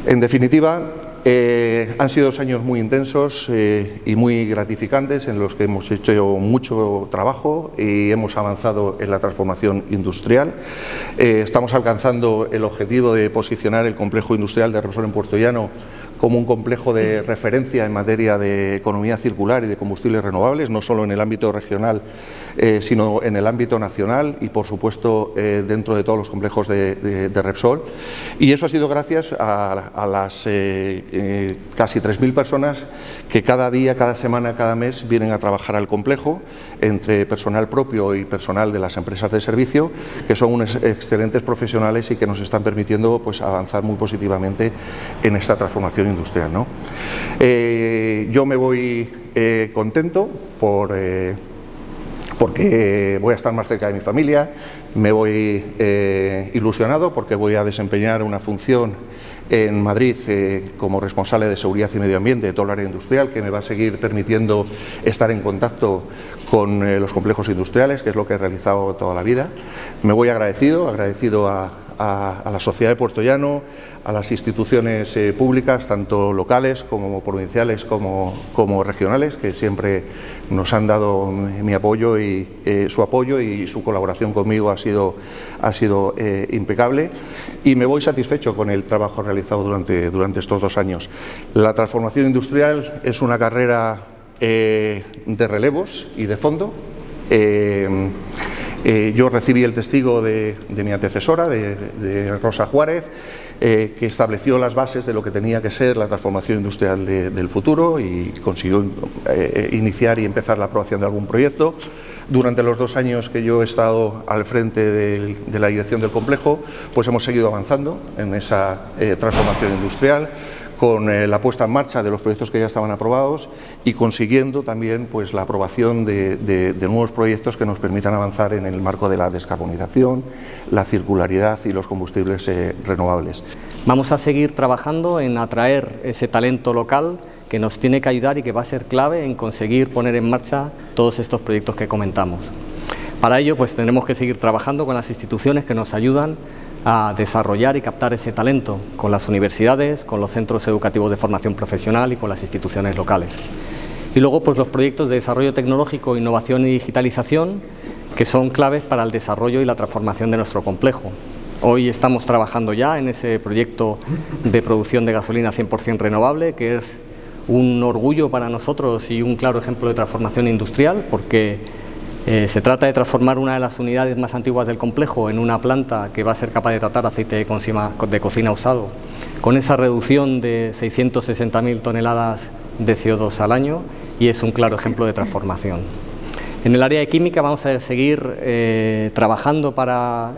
En definitiva, han sido 2 años muy intensos y muy gratificantes en los que hemos hecho mucho trabajo y hemos avanzado en la transformación industrial. Estamos alcanzando el objetivo de posicionar el complejo industrial de Repsol en Puerto Llano como un complejo de referencia en materia de economía circular y de combustibles renovables, no solo en el ámbito regional, sino en el ámbito nacional y, por supuesto, dentro de todos los complejos de Repsol. Y eso ha sido gracias a las casi 3.000 personas que cada día, cada semana, cada mes vienen a trabajar al complejo, entre personal propio y personal de las empresas de servicio, que son unos excelentes profesionales y que nos están permitiendo pues, avanzar muy positivamente en esta transformación industrial, ¿no? Yo me voy contento porque voy a estar más cerca de mi familia, me voy ilusionado porque voy a desempeñar una función en Madrid como responsable de seguridad y medio ambiente de todo el área industrial, que me va a seguir permitiendo estar en contacto con los complejos industriales, que es lo que he realizado toda la vida. Me voy agradecido a la sociedad de Puerto Llano, a las instituciones públicas, tanto locales como provinciales como regionales, que siempre nos han dado mi apoyo y su apoyo y su colaboración conmigo ha sido impecable, y me voy satisfecho con el trabajo realizado durante estos 2 años. La transformación industrial es una carrera de relevos y de fondo. Yo recibí el testigo de mi antecesora, de Rosa Juárez, que estableció las bases de lo que tenía que ser la transformación industrial del futuro y consiguió iniciar y empezar la aprobación de algún proyecto. Durante los 2 años que yo he estado al frente de la dirección del complejo, pues hemos seguido avanzando en esa transformación industrial, con la puesta en marcha de los proyectos que ya estaban aprobados y consiguiendo también pues, la aprobación de nuevos proyectos que nos permitan avanzar en el marco de la descarbonización, la circularidad y los combustibles renovables. Vamos a seguir trabajando en atraer ese talento local que nos tiene que ayudar y que va a ser clave en conseguir poner en marcha todos estos proyectos que comentamos. Para ello pues, tendremos que seguir trabajando con las instituciones que nos ayudan a desarrollar y captar ese talento, con las universidades, con los centros educativos de formación profesional y con las instituciones locales. Y luego pues los proyectos de desarrollo tecnológico, innovación y digitalización, que son claves para el desarrollo y la transformación de nuestro complejo. Hoy estamos trabajando ya en ese proyecto de producción de gasolina 100% renovable, que es un orgullo para nosotros y un claro ejemplo de transformación industrial, porque se trata de transformar una de las unidades más antiguas del complejo en una planta que va a ser capaz de tratar aceite de cocina usado, con esa reducción de 660.000 toneladas de CO2 al año, y es un claro ejemplo de transformación. En el área de química vamos a seguir trabajando para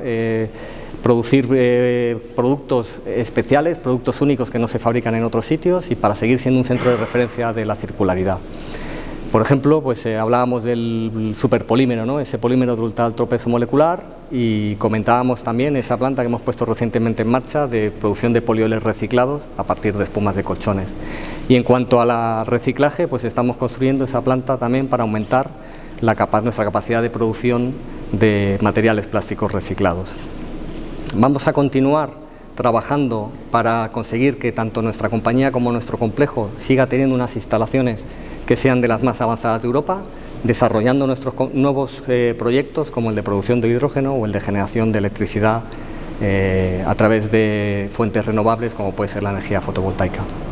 producir productos especiales, productos únicos que no se fabrican en otros sitios, y para seguir siendo un centro de referencia de la circularidad. Por ejemplo, pues hablábamos del superpolímero, ¿no? Ese polímero de ultra alto peso molecular, y comentábamos también esa planta que hemos puesto recientemente en marcha de producción de polioles reciclados a partir de espumas de colchones. Y en cuanto a la reciclaje, pues estamos construyendo esa planta también para aumentar nuestra capacidad de producción de materiales plásticos reciclados. Vamos a continuar trabajando para conseguir que tanto nuestra compañía como nuestro complejo siga teniendo unas instalaciones que sean de las más avanzadas de Europa, desarrollando nuestros nuevos proyectos como el de producción de hidrógeno o el de generación de electricidad a través de fuentes renovables como puede ser la energía fotovoltaica.